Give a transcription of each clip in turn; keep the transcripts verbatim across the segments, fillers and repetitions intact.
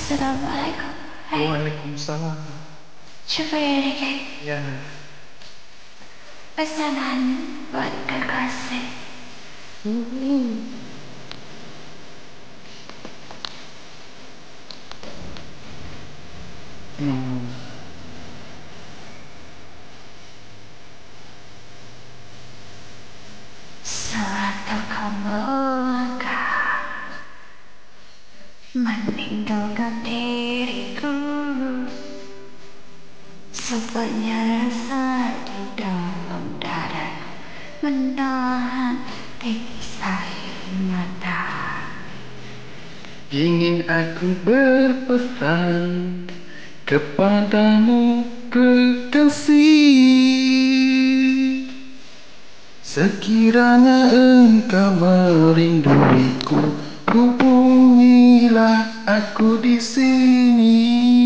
Assalamualaikum. Hai. Waalaikumsalam. Cuba ya dikit. Ya. Pesanan buat kekasih. Hmm. Hmm. Suatu kemuka meninggalkan diriku, sebanyak rasa di dalam dadaku menahan tetes air mata. Ingin aku berpesan kepadamu kekasih, sekiranya engkau merinduiku, hubungilah aku di sini.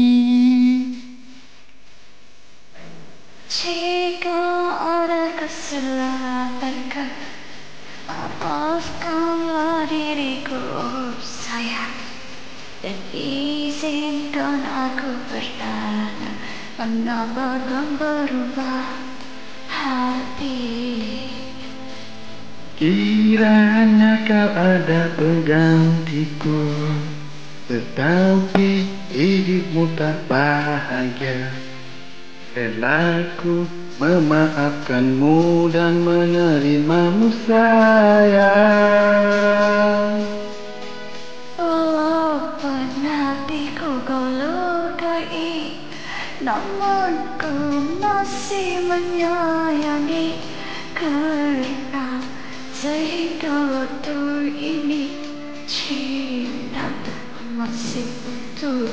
Jika ada kesalahanku, maafkanlah diriku, oh sayang, dan izinkan aku bertanya, kenapa kau berubah hati? Kiranya kau ada penggantiku, tetapi hidupmu tak bahagia. Relaku memaafkanmu dan menerimamu sayang. Walaupun hatiku kau lukai, namun ku masih menyayangi, karena sehingga waktu ini cinta masih utuh.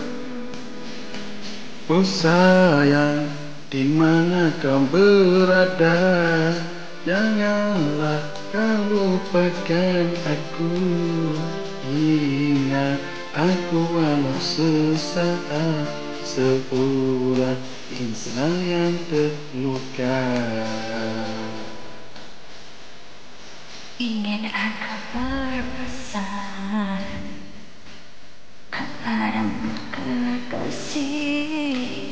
Oh sayang, di mana kau berada, janganlah kau lupakan aku. Ingat aku walau sesaat, seorang insan yang terluka. Ingin aku berpesan kepadamu kekasih,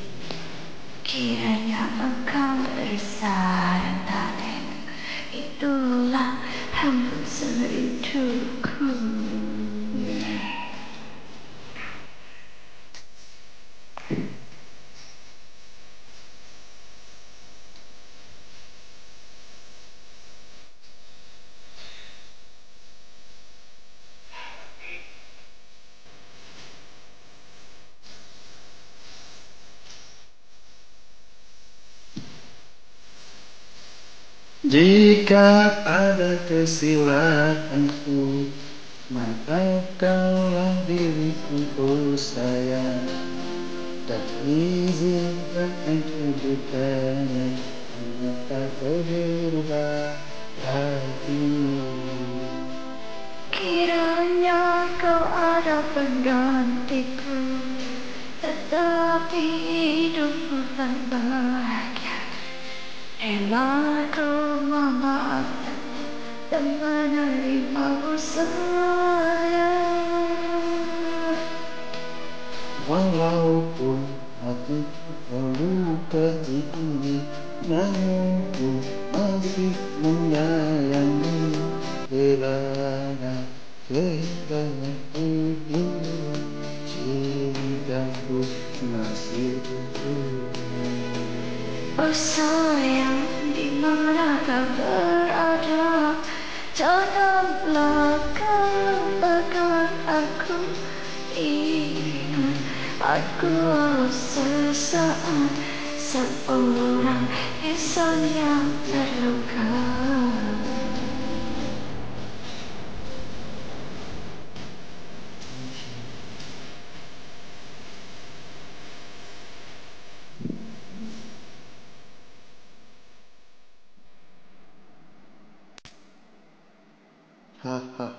kiranya engkau bersandar, itulah hembus rinduku. Jika ada kesilapanku, maafkanlah diriku, oh sayang, dan izinkan aku bertanya, kenapa kau berubah hatimu? Kiranya kau ada penggantiku, tetapi hidupmu tak bahagia. Relaku memaafkan dan menerimamu sayang. Walaupun hatiku kau lukai ini, namun ku masih menyayangi. Kerana sehingga waktu ini cintaku masih utuh. Oh sayang, di mana kau berada, janganlah kau lupakan aku. Ingat aku sesaat, seorang insan yang terluka. Ha ha